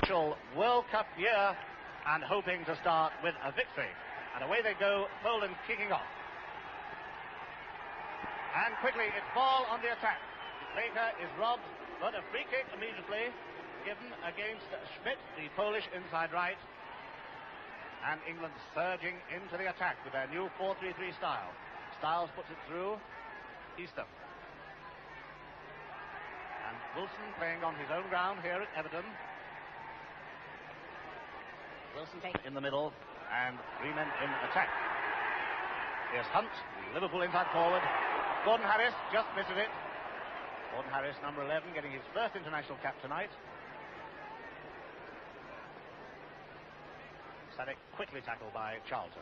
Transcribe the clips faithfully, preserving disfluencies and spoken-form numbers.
World Cup year and hoping to start with a victory. And away they go, Poland kicking off. And quickly, it's ball on the attack. Baker is robbed, but a free kick immediately given against Schmidt, the Polish inside right. And England surging into the attack with their new four three three style. Styles puts it through. Easton. And Wilson playing on his own ground here at Everton. Wilson in the middle and three men in attack. Here's Hunt, the Liverpool inside forward. Gordon Harris just misses it. Gordon Harris, number eleven, getting his first international cap tonight. Sadek quickly tackled by Charlton.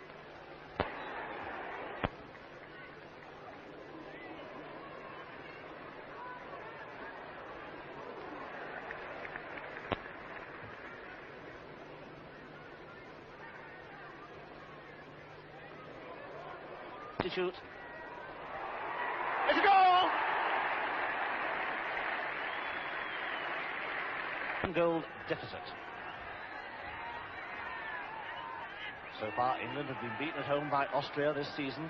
To shoot. It's a goal! Goal deficit. So far, England have been beaten at home by Austria this season.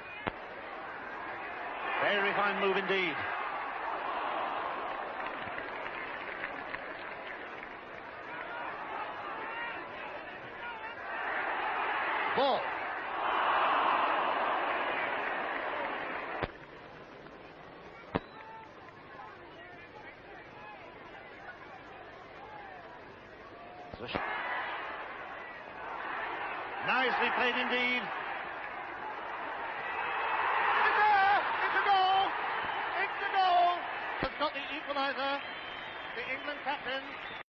Very fine move indeed. Ball. Nicely played indeed. It's there! It's a goal! It's a goal! Has got the equaliser. The England captain